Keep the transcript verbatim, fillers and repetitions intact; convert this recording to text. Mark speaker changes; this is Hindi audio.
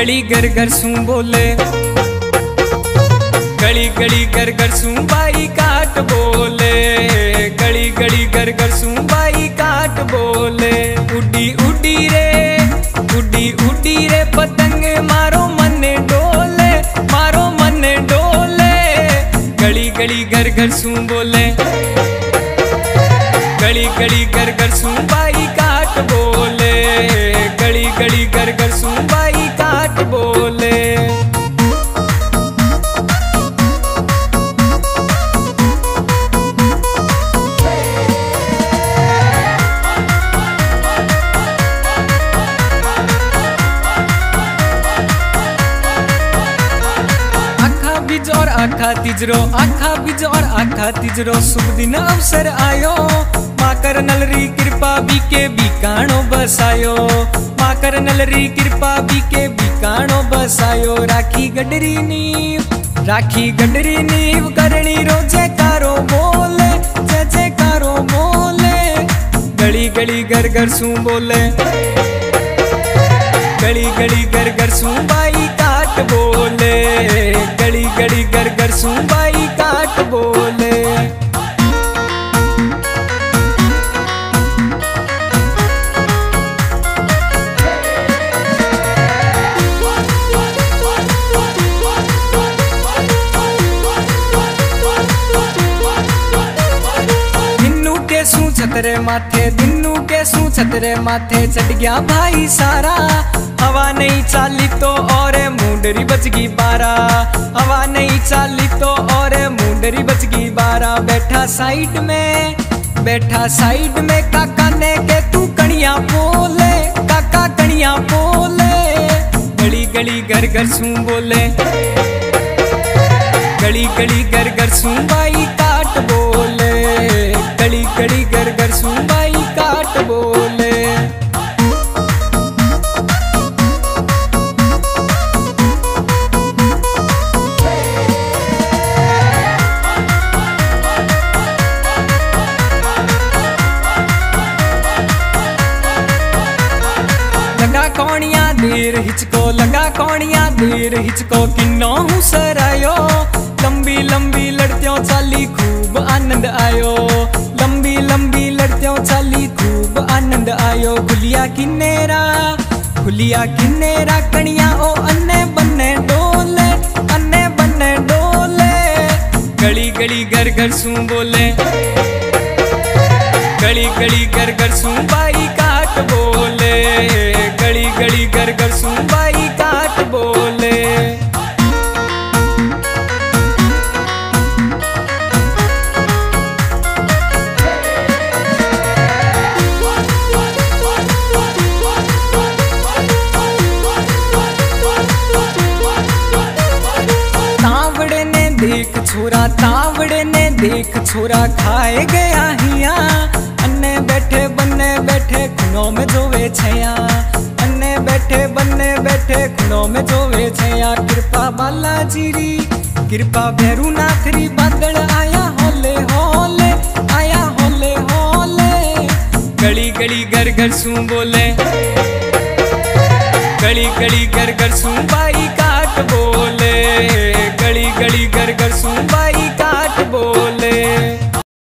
Speaker 1: गली घर घर सू बोले, गली गली घर घर सू बाई काट बोले, गली गली घर घर सू बाई काट बोले। उड़ी उड़ी रे उड़ी उड़ी रे पतंग मारो मन डोले, मारो मन डोले। गली गली घर घर सू बोले, गली गली घर घर सू बाई काट बोले, गली गली घर घर सू बाई काट बोले। आखा बीज और आखा तिजरो, आखा बीज और आखा तिजरो, शुभ दिन अवसर आयो। माँ कर नलरी कृपा बीके बीकाणो बसायो, माँ कर नलरी कृपा बीके बीकाणो बसायो। राखी गडरी नीव, राखी गडरी नीव करणी रोजे कारो बोले, जय जय कारो बोले। गली गली घर घर सू बोले, गली गली घर घर सू बाई काट बोले, गली गली घर घर सू बाई काट बोले। छतरे माथे दिन्नू के सू छतरे माथे चढ़ गया भाई सारा। हवा नहीं चाली तो और मुंडरी बच गई बारा, हवा नहीं चाली तो और मुंडरी बच गई बारा। बैठा साइड में, बैठा साइड में काका ने के तू कणिया बोले, काका कणिया बोले। गली गली घर घर सू बोले, गली गली घर घर सू बाई काट बोले, गली गली घर घर सू बाई काट बोले। लगा कौनिया देर हिचको, लगा कौनिया देर हिचको, किन्नो हूँ सरायो। लंबी लंबी लड़तियों चाली खूब आनंद आयो, लंबी लंबी लड़तियों चाली खूब आनंद आयो। खुलिया किन्नेरा, खुलिया किन्नेरा कणिया ओ अन्ने बन्ने डोले, अन्ने बन्ने डोले। गली गली घर घर सू बोले, गली गली घर घर सू बाई काट बोले, गली गली घर घर सू बाई काट बोले। देख छोरा तावड़े ने देख छोरा खाए गया हिया। अन्ने बैठे बन्ने बैठे खुनों में जोवे छया, अन्ने बैठे बन्ने बैठे खुनों में जोवे छया। कृपा बालाजी री कृपा भैरूनाथ री बादल आया होले होले, आया होले होले। गली गली घर घर सू बोले, गली गली घर घर सू बाई काट बोले, गली गली घर घर सू बाई काट बोले।